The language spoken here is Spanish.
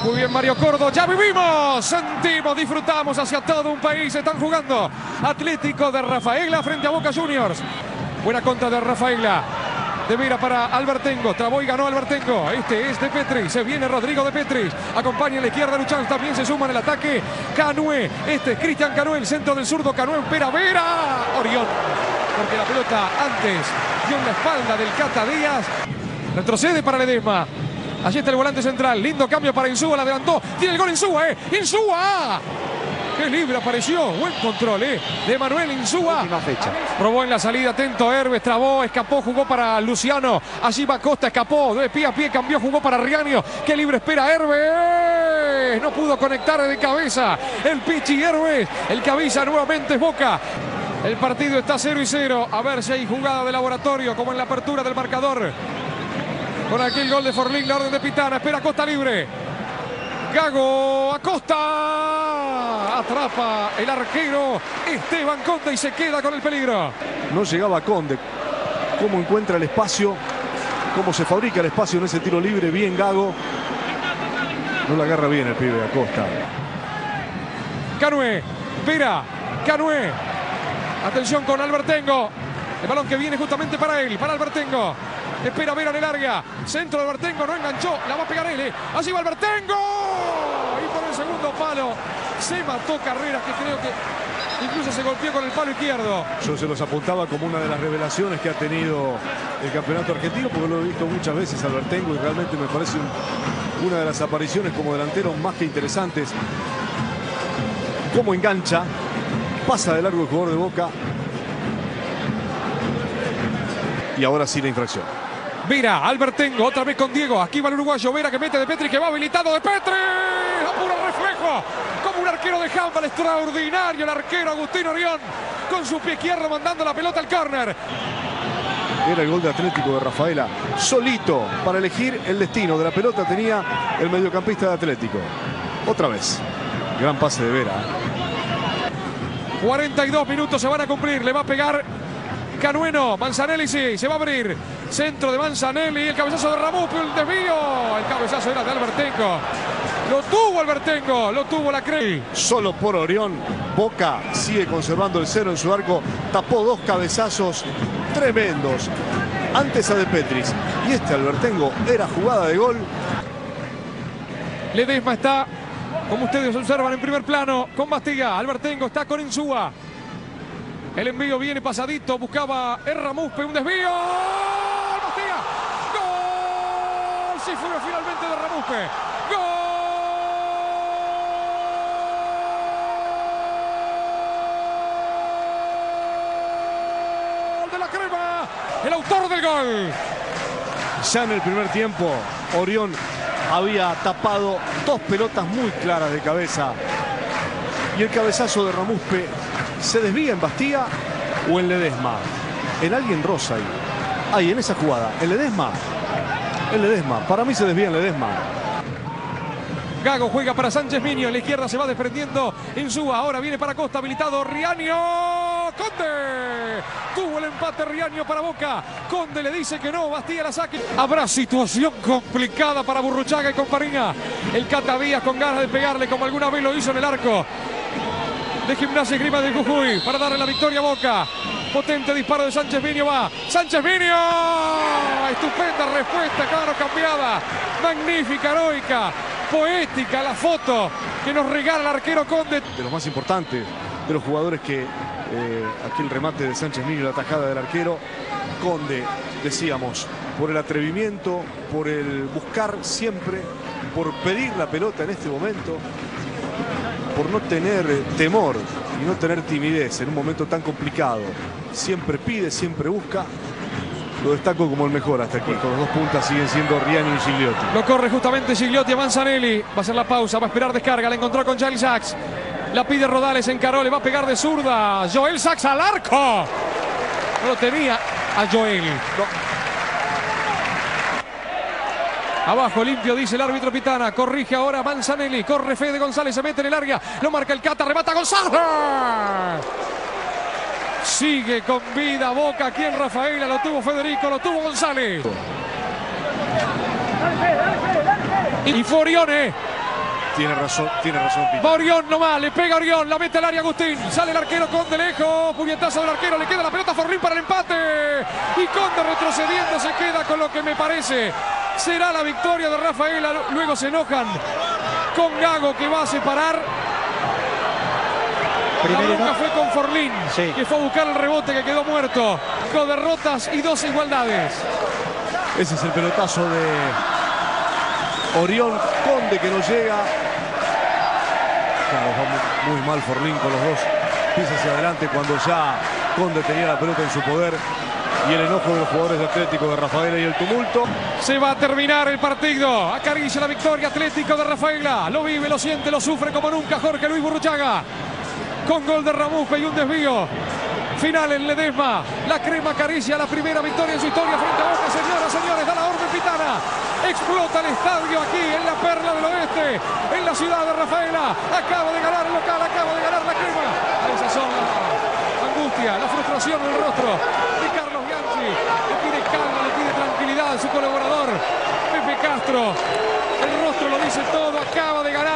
Muy bien, Mario Cordo, ya vivimos, sentimos, disfrutamos hacia todo un país. Están jugando Atlético de Rafaela frente a Boca Juniors. Buena contra de Rafaela. De Vera para Albertengo, trabó y ganó Albertengo. Este es de Petri, se viene Rodrigo de Petri. Acompaña en la izquierda Luchán, también se suma en el ataque Canué. Este es Cristian Canué, el centro del zurdo. Canué espera Vera. Orión, porque la pelota antes dio en la espalda del Cata Díaz. Retrocede para Ledesma. Allí está el volante central, lindo cambio para Insúa, la adelantó. Tiene el gol Insúa, Insúa. ¡Qué libre apareció! Buen control, de Manuel Insúa. Última fecha. Probó en la salida, atento Herbes, trabó, escapó, jugó para Luciano. Allí va Costa, escapó, de pie a pie, cambió, jugó para Riaño. ¡Qué libre espera Herbes! No pudo conectar de cabeza el Pichi Herbes. El que avisa nuevamente es Boca. El partido está 0-0. A ver si hay jugada de laboratorio, como en la apertura del marcador. Con aquel gol de Forlín, la orden de Pitana. Espera Costa libre. Gago Acosta. Atrapa el arquero Esteban Conde y se queda con el peligro. No llegaba Conde. Cómo encuentra el espacio. Cómo se fabrica el espacio en ese tiro libre. Bien Gago. No la agarra bien el pibe Acosta. Canué. Vera. Canué. Atención con Albertengo. El balón que viene justamente para él. Para Albertengo. Espera Vera en el área. Centro de Albertengo. No enganchó. La va a pegar él. Allí va Albertengo. Y por el segundo palo se mató Carreras, que creo que incluso se golpeó con el palo izquierdo. Yo se los apuntaba como una de las revelaciones que ha tenido el campeonato argentino, porque lo he visto muchas veces Albertengo y realmente me parece una de las apariciones como delantero más que interesantes. Cómo engancha. Pasa de largo el jugador de Boca. Y ahora sí la infracción. Vera, Albertengo, otra vez con Diego. Aquí va el uruguayo, Vera que mete de Petri, que va habilitado de Petri. A puro reflejo, como un arquero de handball extraordinario. El arquero Agustín Orión, con su pie izquierdo mandando la pelota al córner. Era el gol de Atlético de Rafaela. Solito para elegir el destino de la pelota tenía el mediocampista de Atlético. Otra vez. Gran pase de Vera. 42 minutos se van a cumplir. Le va a pegar Canueno. Manzanelli sí, se va a abrir. Centro de Manzanelli. El cabezazo de Ramupi, el desvío. El cabezazo era de Albertengo. Lo tuvo Albertengo, lo tuvo la Crey. Solo por Orión. Boca sigue conservando el cero en su arco. Tapó dos cabezazos tremendos. Antes a De Petris. Y este Albertengo era jugada de gol. Ledesma está, como ustedes observan, en primer plano con Bastilla. Albertengo está con Insúa. El envío viene pasadito. Buscaba Ramuspe, un desvío. Bastilla. ¡Gol! Sí fue finalmente de Ramuspe. ¡Gol de la Crema! El autor del gol. Ya en el primer tiempo, Orión había tapado dos pelotas muy claras de cabeza. Y el cabezazo de Ramuspe se desvía en Bastilla o en Ledesma. En alguien rosa ahí. Ahí, en esa jugada. En Ledesma. En Ledesma. Para mí se desvía en Ledesma. Gago juega para Sánchez Miño. En la izquierda se va desprendiendo Insúa. Ahora viene para Costa, habilitado Riaño. Conde. Tuvo el empate Riaño para Boca. Conde le dice que no. Bastilla la saque. Habrá situación complicada para Burruchaga y compañía. El Cata Díaz con ganas de pegarle como alguna vez lo hizo en el arco de Gimnasia y Esgrima de Jujuy para darle la victoria a Boca. Potente disparo de Sánchez Miño, va Sánchez Miño. Estupenda respuesta, claro, cambiada. Magnífica, heroica, poética la foto que nos regala el arquero Conde. De los más importantes, de los jugadores que aquí el remate de Sánchez Miño, la tajada del arquero. Conde, decíamos, por el atrevimiento, por el buscar siempre, por pedir la pelota en este momento, por no tener temor y no tener timidez en un momento tan complicado. Siempre pide, siempre busca. Lo destaco como el mejor hasta aquí. Con los dos puntas siguen siendo Riaño y Gigliotti. Lo corre justamente Gigliotti a Manzanelli. Va a hacer la pausa, va a esperar descarga. La encontró con Joel Sachs. La pide Rodales, encaró, le va a pegar de zurda. Joel Sachs al arco. No lo tenía a Joel. No. Abajo limpio, dice el árbitro Pitana. Corrige ahora Manzanelli. Corre Fede González, se mete en el área. Lo marca el Cata, remata González. Sigue con vida Boca aquí en Rafaela. Lo tuvo Federico, lo tuvo González. Y Forione. Tiene razón Pita. Va Orión nomás, le pega Orión, la mete al área Agustín. Sale el arquero Conde lejos, puñetazo del arquero, le queda la pelota a Forlín para el empate. Y Conde retrocediendo se queda con lo que me parece será la victoria de Rafaela. Luego se enojan con Gago, que va a separar. La bronca fue con Forlín, sí, que fue a buscar el rebote, que quedó muerto. Con derrotas y 2 igualdades. Ese es el pelotazo de Orión. Conde que no llega. Claro, va muy mal Forlín con los dos pies hacia adelante cuando ya Conde tenía la pelota en su poder. Y el enojo de los jugadores de Atlético de Rafaela y el tumulto. Se va a terminar el partido. Acaricia la victoria Atlético de Rafaela. Lo vive, lo siente, lo sufre como nunca Jorge Luis Burruchaga. Con gol de Ramuspe y un desvío. Final en Ledesma. La Crema acaricia la primera victoria en su historia frente a Boca. Señoras, señores, da la orden Pitana. Explota el estadio aquí en la Perla del Oeste, en la ciudad de Rafaela. Acaba de ganar el local, acaba de ganar la Crema. Esas son la angustia, la frustración en el rostro de Carlos Bianchi. Le pide calma, le pide tranquilidad a su colaborador Pepe Castro. El rostro lo dice todo, acaba de ganar